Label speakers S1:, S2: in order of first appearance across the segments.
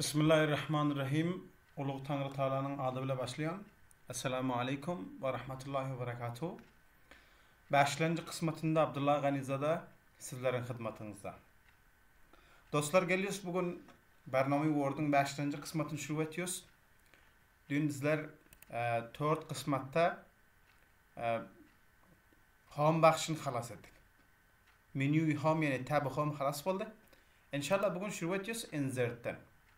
S1: Bismillahirrahmanirrahim. Uluğ Tanrı Taala'nın adı ile başlayan. Assalamu alaikum ve rahmetullahi ve berekatuhu. 5-nji kısmatında Abdullah Ganizada sizlerin hizmetinizde. Dostlar geliyoruz bugün Barnami Word'un 5-nji kısmatını şuru etiyoruz. Dün bizler 4 kısmatta home baxşını xalas etdik. Menüyü home yani tab home xalas oldu. İnşallah bugün şuru etiyoruz insert'ten.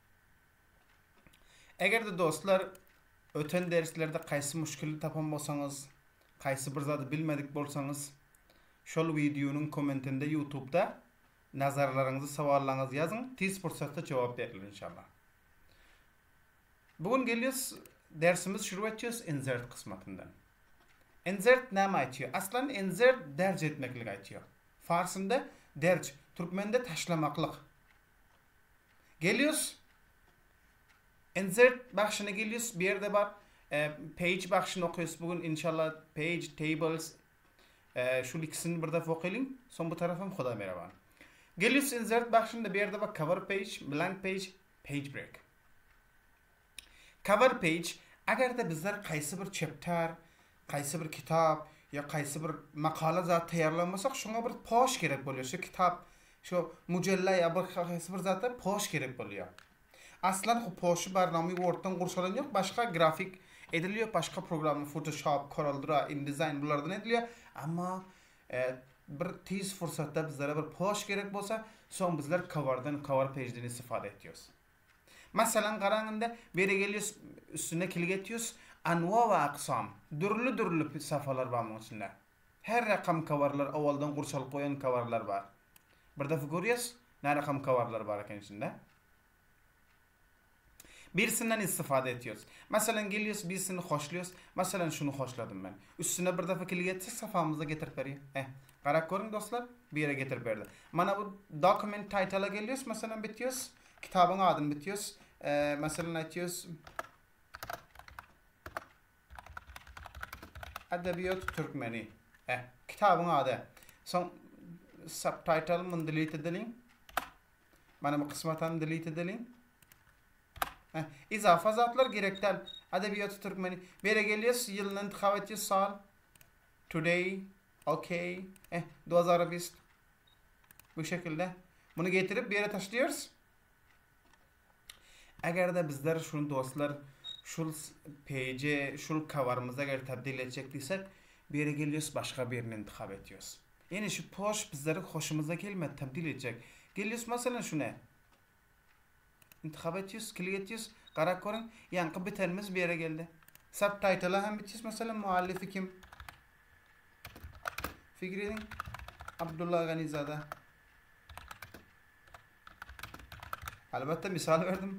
S1: Eğer de dostlar öten derslerde qaysı müşkili tapan bolsanız, qaysı bir zady bilmedik bolsanız, şol videonun kommentinde YouTube'da nazarlarınızı, savallarınızı yazın. Tez fırsatda cevap verilir inşallah. Bugün geliyoruz dersimiz şuru etıyoruz insert kısmetinden. Insert näme aytıyor? Aslan insert derc etmeklik aytıyor. Farsında derc, Türkmende taşlamaklık. Geliyoruz insert baxşına geliyoruz. Bir yerde var. Page baxşını okuyoruz. Bugün inşallah page, tables şu ikisini bir defa okuyalım. Son bu tarafım Xuda merhaban. Geliyoruz insert baxşında bir yerde var. Cover page, blank page, page break. Cover page, agar da bizler qaysı bir chapter, qaysı bir kitap ya qaysı bir maqala zat tayarlanmasak, şuna bir post gerek boluyor. Şu kitap, şu mujalla ya bir qaysı bir zatda post gerek boluyor. Aslan o poşu Barnami Word'dan kursalan yok. Başka grafik ediliyor. Başka programı Photoshop, CorelDRAW, InDesign bunlardan ediliyor. Ama bir tez fırsatta bizlere bir poş gerek bolsa, son bizler cover page'den istifade ediyoruz. Mesela qarağında beri geliyoruz, üstüne kilik ediyoruz. Anva ve aksam. Dürlü sayfalar var bunun içinde. Her rakam coverlar, avaldan kursalıp koyan coverlar var. Bir defa görüyoruz. Ne rakam coverlar var içinde. Birisinden istifade ediyoruz. Mesela geliyoruz, birisini hoşluyoruz. Mesela şunu hoşladım ben. Üstüne bir defa kilik etsek safhamıza getirip veriyor. Qarak görün dostlar, bir yere getirip verdi. Mana bu document title'a geliyoruz. Mesela bitiyoruz. Kitabın adını bitiyoruz. Mesela aytıyoruz. Edebiyat Türkmeni. Kitabın adı. Son subtitle'ımı delete edelim. Mana bu kısmatan delete edelim. İzafa zatlar gerekten. Edebiyat Türkmeni. Bire geliyoruz. Yılını intikab ediyoruz. Sal. Today. Okay. 2020. Bu şekilde. Bunu getirip bir yere taşlıyoruz. Eğer de bizler şunu dostlar şul page, şul cover'ımıza eğer tabdil edecektiysek bir yere geliyoruz. Başka birini intikab ediyoruz. Yani şu post bizlere hoşumuza gelmedi. Tabdil edecek. Geliyoruz mesela şuna. İntikab ediyoruz, kilik ediyoruz. Qarak görün, yankı bitenimiz bir yere geldi. Subtitle'a hem bitiyoruz. Mesela muallifi kim? Fikredin. Abdullah Ganizada. Albatta misal verdim.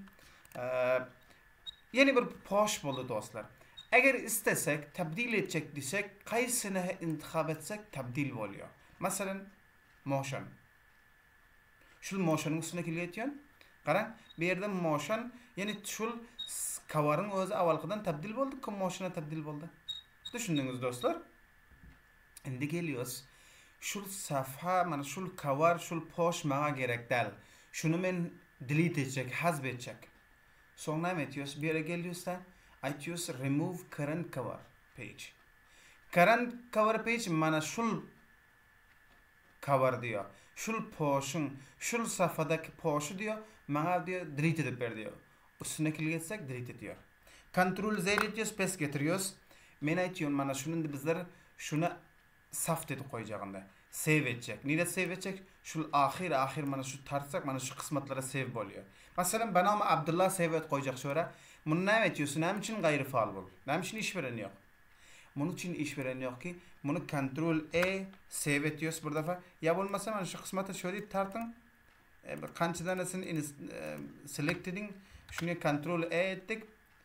S1: Yeni bir post buldu dostlar. Eğer istesek, tabdil edecek desek, kaysını intikab etsek tabdil oluyor. Mesela motion. Şu motion'un üstüne kilik ediyorsun. Qarang, bir yerde motion, yani şul cover'ın özü avvalqıdan tabdil boldu, ki motion'a tabdil boldu. Düşündünüz dostlar. Endi geliyoruz. Şul safha, mana şul cover, şul post mağa gerek del. Şunu men delete edecek, hazb edecek. Sonra ne ediyoruz? Bir yere geliyoruz da aytıyoruz remove current cover page. Current cover page mana şul cover diyor. Şul post'un, şul safhadaki post'u diyor. Mağa diyor delete edip ver diyor. Üstüne kilik etsek delete ediyor. Ctrl Z ediyoruz, space getiriyoruz. Men aytıyorum mana şunun da bizler şunu saf dedi koyacağında. Save edecek. Nide save edecek? Şul ahir mana şu tartsak mana şu kısmetlara save oluyor. Mesela ben ama Abdullah save et koyacak sonra. Bunu ne ediyorsun? Nem için gayri faal bul. Nem için işveren yok. Bunun için işveren yok ki. Bunu Ctrl E save ediyoruz bir defa. Ya olmasa mana şu kısmete şöyle tartın. Qancha danesini select eding. Şunu Ctrl E ettik.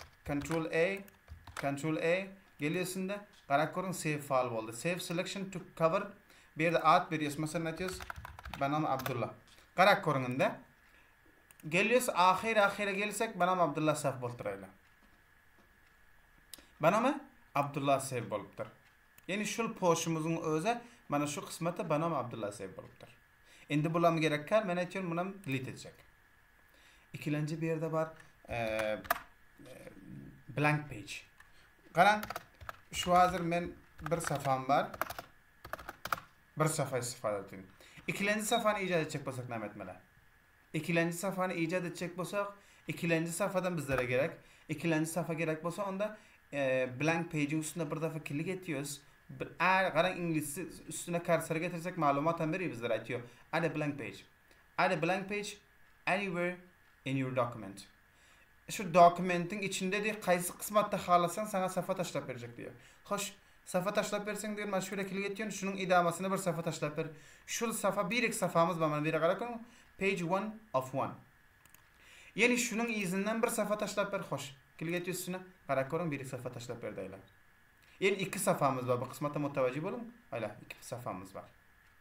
S1: Ctrl E geliyorsun qarak ko'ring save file bo'ldi. Save selection to cover. Bir yerde ad veriyoruz. Mesela ne diyoruz? Benim Abdullah. Qarak ko'ringda. Geliyoruz ahire gelsek benim Abdullah saf bo'ltiraylar. Benim Abdullah save bo'libdir. Yani şul post'umuzun o'zi mana şu qismati benim Abdullah save bo'libdir. Endi bularga gerek kal, men aytayım bunu delete edecek. İkinci bir yerde var blank page. Qarang, şu hazır men bir safam var. Bir safa istifade etdim. İkinci safhani icat edecek bolsak näme etmeli? İkinci safhani icat edecek bolsak, ikinci safhadan bizlere gerek. İkinci safa gerek bolsa onda blank page'in üstüne bir defa klik etiyoruz. Qarang İngilizce üstüne cursor getirsek malumat ham beriyor bizlere aytıyor. Add a blank page. Add a blank page anywhere in your document. Şu dokumentin içinde de qaysı kısmatta xalasan sana safa taşlap verecek diyor. Hoş, safa taşlap versen diyor, mana şöyle klik etiyorsun, şunun idamasını bir safa taşlap ver. Şu safa bir safamız var, mana bir qarang, page 1 of 1. Yani şunun izinden bir safa taşlap ver, hoş. Klik etiyorsun üstüne, qarang, bir safa taşlap ver deyler. Yani iki safamız var, bu kısmata mutavacı olun. Hala iki safamız var.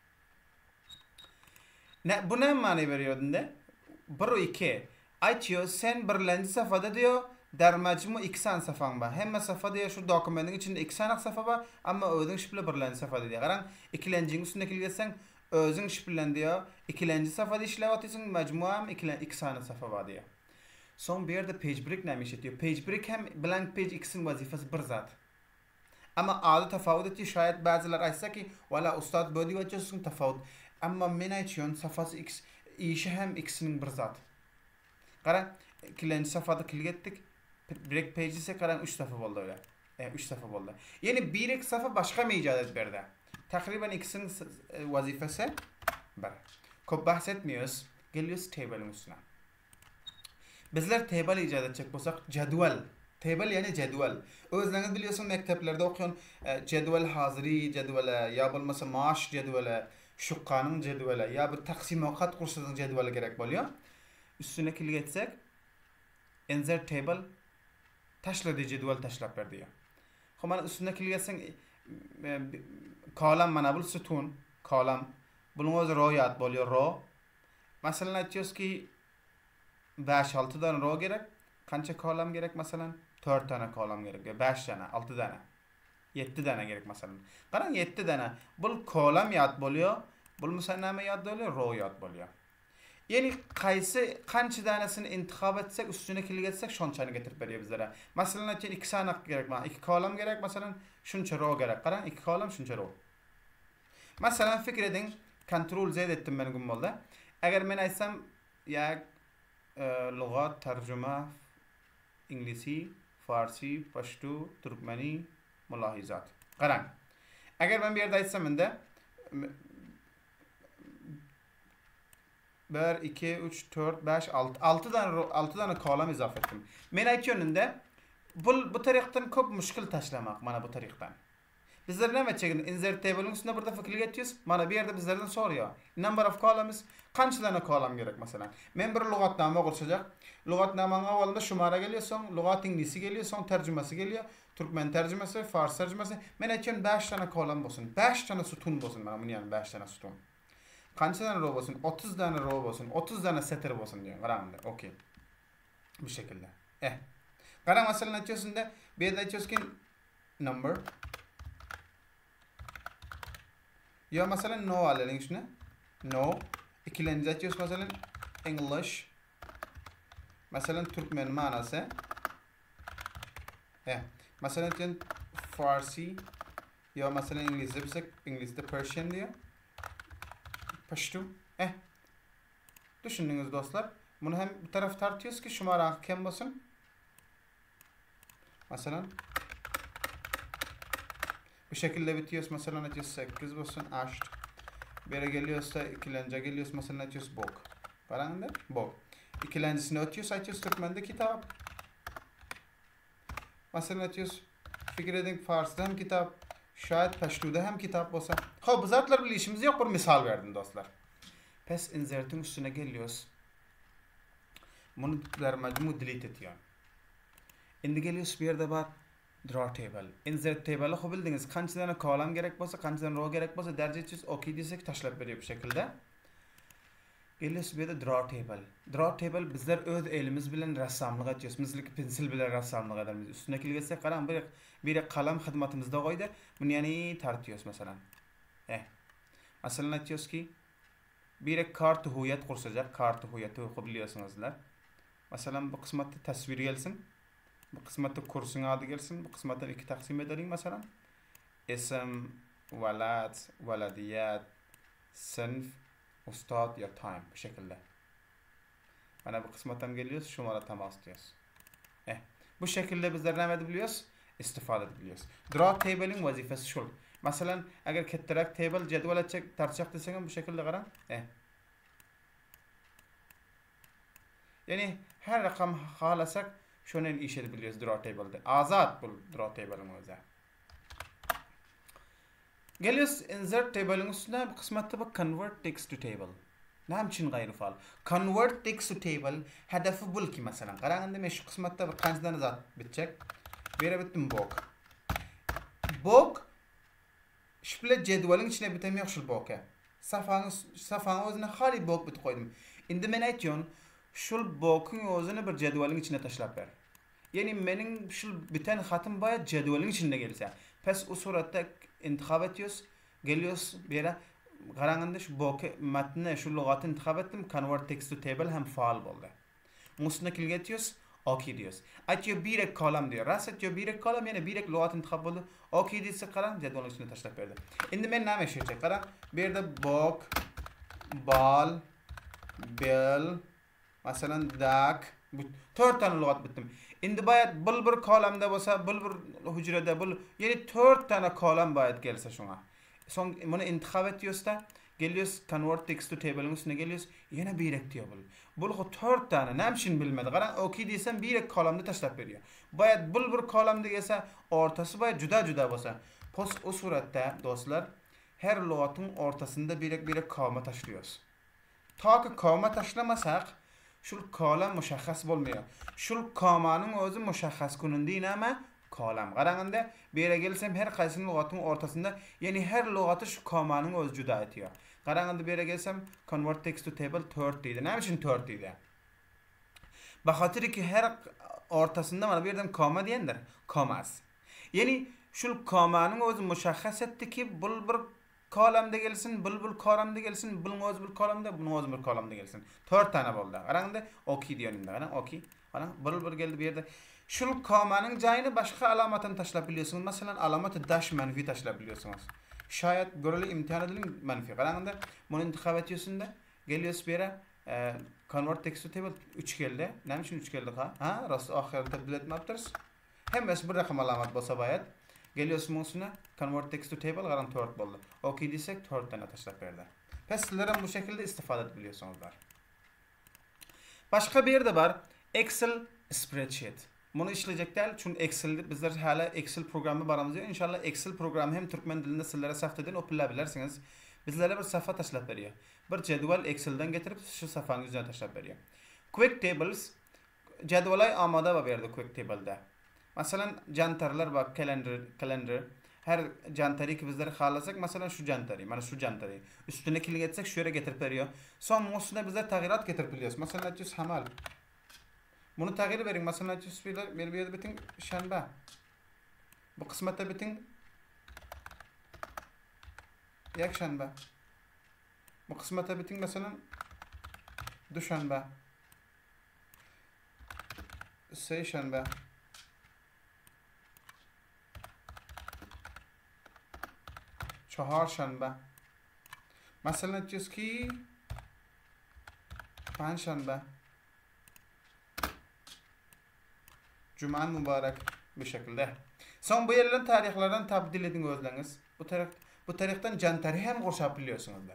S1: Bu ne mani veriyor dinde? Bir iki. Aytıyor, sen birlenci safhada diyor, der mecmu 2 safhan var. Hemme safhada diyor, şu dokumentin içinde 2 safa var, ama özün şiple birlenci safhada diyor. Qarang, ikilencinin üstüne kilgetsen, özün şiplen diyor, ikilenci safhada işlev atıyorsun, mecmuam 2 safa var diyor. Son bir yerde page break neymiş ediyor. Page break hem blank page ikisinin vazifesi bir zat. Ama adı tafavut ediyor, şayet bazılar aytsa ki, valla ustad böyle diyorsun tafavut. Ama men aytıyorsun, safhası x, işi hem ikisinin bir zat. Qarang, ikinci safhada klik etdik. Break page ise qarang 3 safa boldu öyle. 3 safa boldu. Yani bir safa başka mı icat et berdi? Takriben ikisinin vazifesi bir. Çok bahsetmiyoruz. Geliyoruz table'ın üstüne. Bizler table icat edecek bolsak jadwal. Table yani jadwal. Özleriniz biliyorsun mekteplerde okuyan jadwal haziri jadwala ya bolmasa maaş jadwala, şuqqanın jadwala ya bir taksim avqat kursunun jadwala gerek boluyor. Üstüne klik etsek insert table taşladı jadwal taşlap ver diyor. Mana üstüne klik etsen kolam mana bul sütun kolam bunun o'zi ro'yat boluyor row. Masalan aytıyoruz ki 5-6 tane row gerek. Qancha kolam gerek masalan? 4 tane kolam gerek. 5 tane, 6 tane. 7 tane gerek masalan. Qarang 7 tane. Bu kolam yat boluyor. Bu musanama yat boluyor, row yat boluyor. Yani qaysi qancha danesini intixob etsek, üstüne klik etsek shunchani getirib beriyor bizlere. Masalan aytaylik 2 sanaq gerek, mana 2 kolam gerek, masalan shuncha row gerek. Qarang 2 kolam shuncha row. Masalan fikr eding, Ctrl Z etdim men gum bo'ldi. Agar men aytsam ya lug'at tarjuma İngilizce, Farsi, Pashto, Turkmeni, mulahizat. Qarang. Agar men bu yerda aytsam menda 1, 2, 3, 4, 5, 6 tane kolam izofa etdim. Men aytganimda bu tariqdan ko'p mushkil tashlamak mana bu tariqdan. Bizler nima chegin insert table'ning üstüne bir defa klik etiyoruz. Mana bu yerda bizlerden soruyor. Number of columns, qancha tane kolam gerek masalan. Men bir lug'atnoma qursajak. Lug'atnomaning avvalida shumara geliyor, so'ng lug'at inglisi geliyor, so'ng tarjimasi geliyor. Türkmen tercümesi, Fars tercümesi. Men aytgan 5 tane kolam bo'lsin, 5 tane sütun bo'lsin. Mana buni ham 5 tane sütun. Qancha tane row bo'lsin? 30 tane row bo'lsin, 30 tane satr bo'lsin degan. Qarang, okey. Bu şekilde. Qarang masalan aytıyorsunda, bu yerda aytıyorski number. Ya masalan no alalım şuna. No. İkilenci açıyoruz masalan English. Mesela Türkmen manası. Mesela Farsi. Ya mesela İngilizce bilsek İngilizce Persian diyor. Pashto. Düşündünüz dostlar. Bunu hem bir taraf tartıyoruz ki şumara kim olsun. Mesela bu şekilde bitiyoruz. Mesela atıyoruz 8 olsun. Aşt. Bir geliyorsa ikilenci geliyoruz. Mesela atıyoruz bok. Paranda bok. İkilencisini atıyoruz Türkmen'de kitap. Mesela atıyoruz fikir edin Fars'da hem kitap. Şayet Pashto'da hem kitap olsa. Bu zatlar bile işimiz yok. Bir misal verdim dostlar. Pes insert'in üstüne geliyoruz. Bunu mecmu delete ediyor. Şimdi geliyoruz bir yerde var. Draw table. Insert table'ı xo'p bildingiz. Qancha tane kolam gerek bo'lsa, qancha tane row gerek bo'lsa, darja etsangiz okey desek tashlab beriyor bu şekilde. Geliyoruz bir yerde draw table. Draw table bizler öz elimiz bilen rassamlık ediyoruz. Bizlik pensil bilen rassamlık ederiz. Üstüne klik etsek qarang, bir qalam xizmatimizda qo'ydi. Buni yani tartıyoruz mesela. Masalan aytıyoruz ki bir kart huviyat qursajak, kart huviyati o'qib biliyorsunuzlar. Masalan bu kısmatta tasvir gelsin. Bu kısmatta kursun adı gelsin. Bu kısmatta iki taksim edelim mesela. İsim, velad, veladiyat, sınıf, ustad ya time bu şekilde. Bana bu kısmattan geliyoruz. Şumara temas diyoruz. Bu şekilde bizler ne edebiliyoruz? İstifade edebiliyoruz. Draw table'in vazifesi şu. Mesela eğer kettirak table cedvel edecek tartacak deseniz bu şekilde karan. Yani her rakam halasak şunu iş edebiliyoruz draw table'da. Azat bu draw table'ın özü. Geliyoruz insert table'ın üstüne bu kısmette bak convert text to table. Ne için gayrı faal? Convert text to table hedefi bul ki mesela. Qaraganda men şu kısmette bir qanchadan zat bitecek. Bere bittim bok. Bok şüple cedvelin içine bitemiyor şu boka. Safanın özüne hali bok bit koydum. Indi men aytyon şu bokun özünü bir cedvelin içine taşlap ber. Yani menin şu biten hatım bayat cedvelin içinde gelse. Pes o suratda intihab ediyoruz. Geliyoruz bere qaraganda şu boka matni şu lug'atni intihab etdim. Convert text to table hem faal bo'ldi. Musna kilgetiyoruz. OK diyoruz. Aytıyor birek kolam diyor. Ras aytıyor birek kolam yani birek lug'at intihab bo'ldi. OK deyse qarang jadvalning içine tashlab berdi. Endi men nima ishlayacak? Qarang. Bu yerda bok, bal, bel, masalan dak, bu 4 tane lug'at bitdim. Endi bayat bul bir kolamda bo'lsa, bul bir hujrada bul, yani 4 tane kolam bayat kelsa şuna. Son bunu intihab ediyorsa geliyoruz convert text to table'ın üstüne geliyoruz. Yine birek diyor bul. Bul 4 tane nemşin bilmedi. Qarang OK desem birek kolamda tashlab beriyor. Bayat bul bir kolamda gelse ortası bayat juda bo'lsa. O suratda dostlar her lug'atın ortasında birek kolama taşlıyoruz. Ta ki kolama taşlamasak şu kolam müşaxxas bo'lmaydi. Şu komanın özü müşaxxas kunundiğin ama kolam. Qaraganda bu yere gelsem her qaysi lug'atın ortasında yani her lug'atı şu komanın özü juda etiyor. Qaraganda bu yere gelsem convert text to table 4 deydi. Ne için 4 deydi? Baxatır ki her ortasında mana bu yerden koma diyendir. Komas. Yani şu komanın özü müşaxxas etdi ki bul bir kolamda gelsin, bul kolamda gelsin, bunun özü bir kolamda, bunun özü bir kolamda gelsin. 4 tane bo'ldi. Qaraganda OK diyorum da. Qarang OK. Qarang bul geldi bu yerde. Şu komanın joyini başka alamatını tashlab biliyorsunuz. Mesela alamatı dash manfi tashlab biliyorsunuz. Şayet göreli imtihan ediling manfi. Qaraganda bunu intihab ediyorsun da geliyoruz bir yere convert text to table 3 geldi. Ne için 3 geldi ha? Ha, rast ahirde tebdil etmaptırız. Hem bir rakam alamat bo'lsa bayat. Geliyoruz musuna convert text to table qarang 4 bo'ldi. OK desek 4 tane tashlab berdi. Pes sizler bu şekilde istifade edebiliyorsunuzlar. Başka bir yerde var. Excel spreadsheet. Bunu işleyecek değil çünkü Excel'de bizler hala Excel programı barımız yok. İnşallah Excel programı hem Türkmen dilinde sizlere saftadan okuyabilirsiniz. Bizlere bir sayfa taşlap veriyor. Bir cedvel Excel'den getirip şu sayfanın üzerine taşlap veriyor. Quick Tables cedvelay amada var verdi Quick Table'da. Mesela jantarlar bak calendar her jantari ki bizler xalasak mesela şu jantari, mana şu jantari. Üstüne kilik etsek şu yere getirip veriyor. Son üstüne bizler tağyirat getirip biliyoruz. Mesela cüz hamal. Bunu tağyir verin. Mesela cüz bir yerde bitin şanba. Bu kısmette bitin yak şanba. Bu kısmette bitin mesela düşanba. Seyşanba. چهارشنبه مثلا چیز کی پنجشنبه Cuma mübarek bir şekilde. Son bu yerlerin tarihlerden tabdil edin özleriniz. Bu tarihten jantari hem koşap biliyorsunuzlar.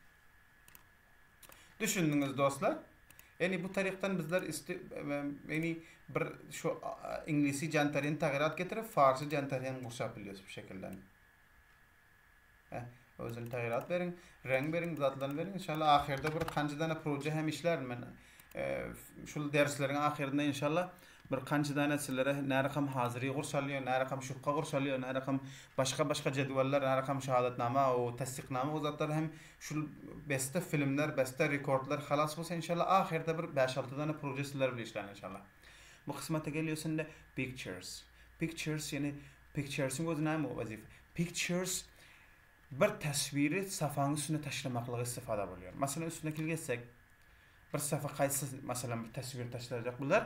S1: Düşündünüz dostlar. Yani bu tarihten bizler yani bir şu İngilizce jantarini tağyirat getirip Farsı jantari hem koşap biliyoruz bu şekilde. Özün tağyirat verin, renk verin, zatlarını verin. İnşallah ahirde bir qancha proje hem işlerim ben. Şu derslerin ahirinde inşallah bir qancha sizlere ne rakam hazırı kursalıyor, ne rakam şuqqa kursalıyor, ne rakam başka cedveller, ne rakam şahadatnama o tasdiqnama o zatlar hem şu beste filmler, beste rekordlar xalas bo'lsa inşallah ahirde bir 5-6 tane proje sizler bilan işlerin inşallah. Bu kısmete geliyorsun da pictures. Pictures yani pictures'ın özü näme vazife? Pictures bir tasviri safanın üstüne taşlamakla istifade oluyor. Mesela üstüne kilgetsek bir safa qaysi masalan bir tasvir taşlayacak bular.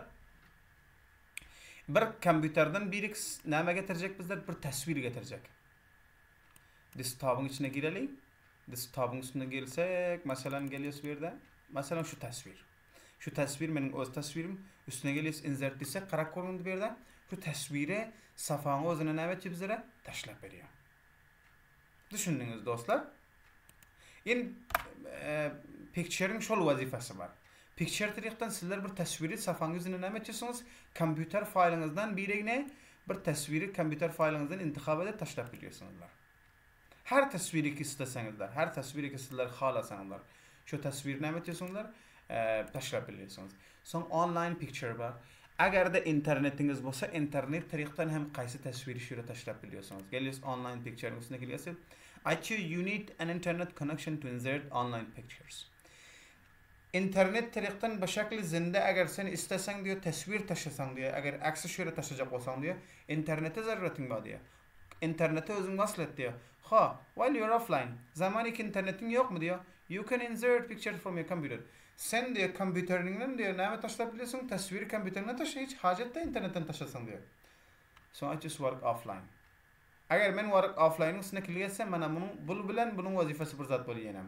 S1: Bir kompüterden bir näme getirecek bizler? Bir tasvir getirecek. Desktop'un içine girelim. Desktop'un üstüne gelsek, masalan geliyoruz bir yerde. Masalan şu tasvir. Şu tasvir benim öz tasvirim. Üstüne geliyoruz insert desek, qara ko'rinadi bir yerde. Şu tasviri safani o'zini näme etib bizlere taşlap beriyor. Düşündünüz dostlar. Endi picture'ning şol vazifasi var. Picture tarafdan sizler bir tasviri safangizni näme etjesiňiz? Kompüter faýlyňyzdan birine bir tasviri kompüter faýlyňyzdan intihab edip taşlap biliyorsunuzlar. Her tasviri ki isteseňizler, her tasviri ki sizler halasaňyzlar, şu tasviri näme etjesiňizler? Taşlap biliyorsunuz. Soň online picture var. Agar da internetiniz bolsa, internet tarafdan hem qaysi tasviri şöyle taşlap biliyorsunuz. Geliyorsunuz online picture üstüne geliyorsunuz. You need an internet connection to insert online pictures. İnternet tarafdan başaklı zinde agar sen istesen diyor tasvir taşısan diyor, agar aksi şöyle taşıyacak olsan diyor, internete zaruretin var diyor. İnternete özün vasıl et diyor. Ha, while you're offline, zamanik internetin yok mu diyor. You can insert pictures from your computer. Sen diyor kompüterinden diyor näme taşlayabiliyorsun? Tasviri kompüterine taşı, hiç hacet de internetten taşısan diyor. So I just work offline. Agar men work offline'ın üstüne kilgetsem, mana bunun vazifesi bir zat bolýanem.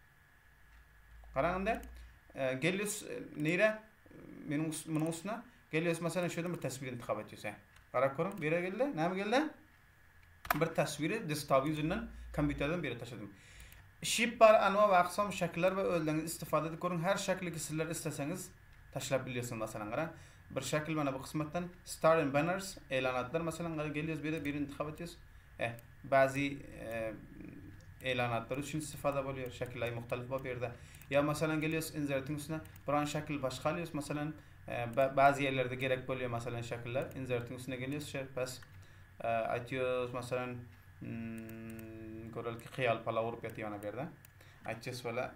S1: Qaraganda, geliyoruz nere? Bunun üstüne geliyoruz mesela şöyle bir tasvir intihab etjese. Qara ko'ring, bere geldi. Näme geldi? Bir tasviri desktop yüzünden kompüterden beri taşıdım. Şip bar anwa ve aqsam şekiller ve özleriniz istifade edip görün. Her şekli ki sizler isteseniz taşlap biliyorsunuz mesela qara. Bir şekil mana bu kısmattan star and banners e'lanatlar mesela qara geliyoruz bir intihab etjesiz. Bazı e'lanatlar üçün istifade bolýar. Şekiller muhtelif bu yerde. Ya mesela geliyoruz insertin üstüne bir şekil başka alıyoruz mesela bazı yerlerde gerek bolýar mesela şekiller insertin üstüne geliyoruz bas aytıyoruz mesela görel ki khiyal pala urup yatýan bir yerde aytjys wala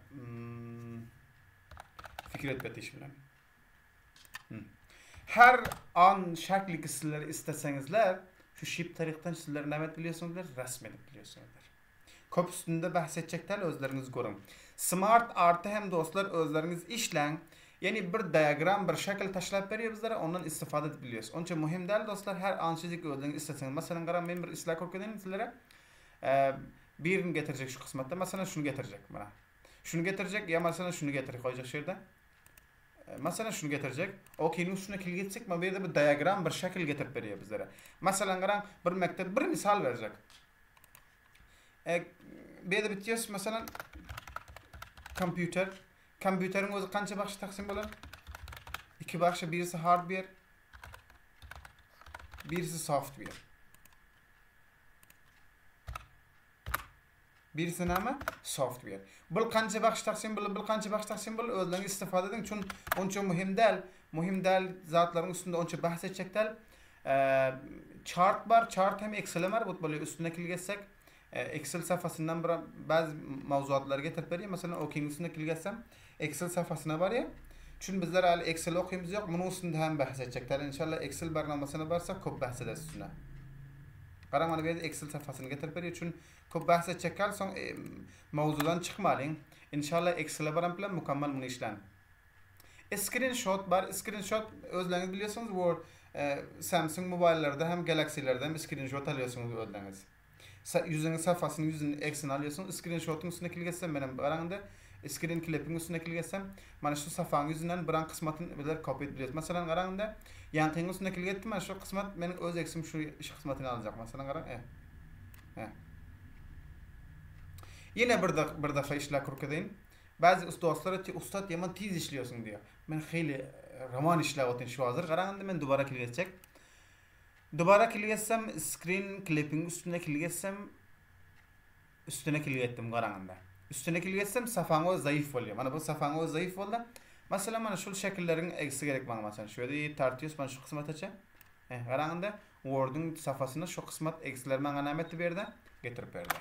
S1: fikret betiş bilen her an şekli ki sizler isteseňizler şu şip tarihten sizler näme biliyorsunuzlar rasm edip biliyorsunuzlar. Köp üstünde bahs edecekler özleriniz görün. Smart artı hem dostlar özleriniz işlen. Yani bir diagram, bir şekil taşlap beriyor bizlere, ondan istifade edip biliyoruz. Onun için mühim değil dostlar, her ansızlık özleriniz isteseniz. Mesela qaram men bir islah korkuyorum sizlere. Birini getirecek şu kısmette. Mesela şunu getirecek bana. Şunu getirecek ya mesela şunu getirecek koyacak şerde. Mesela şunu getirecek. Okey'nin üstüne kilgetsek ma bir de bir diagram, bir şekil getirip beriyor bizlere. Mesela qaram bir mektep bir misal verecek. Bir de bitiyoruz mesela kompüterin özü qancha baxşı taqsim bolar? İki baxşı, birisi hardware, birisi software. Birisi näme? Software. Bu qancha baxşı taqsim bolar, bu qancha baxşı taqsim bolar? Özleriniz istifade edin. Çünkü onça mühim değil zatların üstünde onça bahs edecek değil. Chart var, chart hem Excel var, bu böyle üstüne kilgetsek Excel sayfasından bazı mavzuatları getirip veriyor. Mesela okuyun üstüne kilgetsem Excel sayfasına var ya. Çünkü bizler hali Excel okuyumuz yok. Bunun üstünde hem bahs edecekler. İnşallah Excel barnamasına varsa köp bahs ederiz üstüne. Qaramana bir Excel sayfasını getirip veriyor. Çünkü köp bahs edecekler son mavzudan çıkmalıyım. İnşallah Excel'e baran plan mükemmel bunu işlen. Screenshot var. Screenshot özleriniz biliyorsunuz. Word, Samsung mobilelerde hem Galaxy'lerde hem screenshot alıyorsunuz özleriniz. Yüzünün sayfasını yüzünün eksini alıyorsun. Screenshot'un üstüne kilgetsem benim barağında screen clip'in üstüne kilgetsem mana şu sayfanın yüzünden bir an kısmatını bilir copy ediyoruz. Mesela qaraganda yanqının üstüne kilgetdim mana şu kısmat mening öz eksim şu kısmatını alacak. Mesela qarang. Yine bir defa işler kurkadayım. Bazı dostlar etki ustad yaman tez işliyorsun diyor. Men xeyli roman işler otin şu hazır. Qaraganda men dubara kilgetsek Dubara kilgetsem screen clipping üstüne kilgetsem üstüne kilgettim qaraganda. Üstüne kilgetsem safango zayıf bolýar. Mana bu safango zayıf boldy. Mesela mana şu şekillerin eksi gerek bana mesela. Şöyle tartıyoruz mana şu kısmat açı. Qaraganda Word'un safhasına şu kısmat eksiler mana näme berdi? Getirip berdi.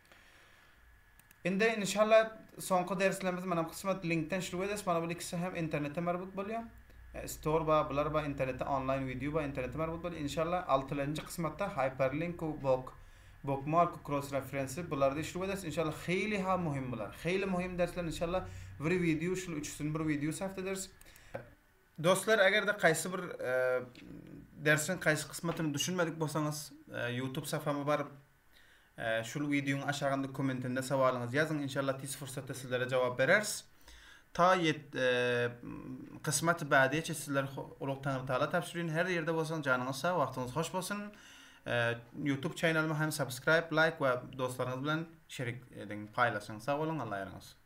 S1: Endi inşallah soňky derslerimiz mana bu kısmat linkten şuru ederiz. Mana bu ikisi hem internete marbut bolýar. Store ba bular ba internette online video ba internette marbut bolýar. İnşallah 6-njy kısmatda hyperlink we bookmark cross reference bularda işlep ederiz. İnşallah xeyli ha muhim bular. Xeyli muhim dersler inşallah bir video şul üçsün bir video sarf ederiz. Dostlar, agar da qaysı bir dersin qaysı kısmatını düşünmedik bolsanız, YouTube sayfama barıp şul videonun aşağında kommentinde savalınız yazın. İnşallah tez fırsatda sizlere cevap bereriz. Ta kısmet badiye sizler Ulug Tangri Taala tapşırın. Her yerde bolsan canınız sağ, vaktiniz hoş bolsun. YouTube channelime hem subscribe, like ve dostlarınız bilen şerik edin, paylaşın. Sağ olun, Allah'a emanet olun.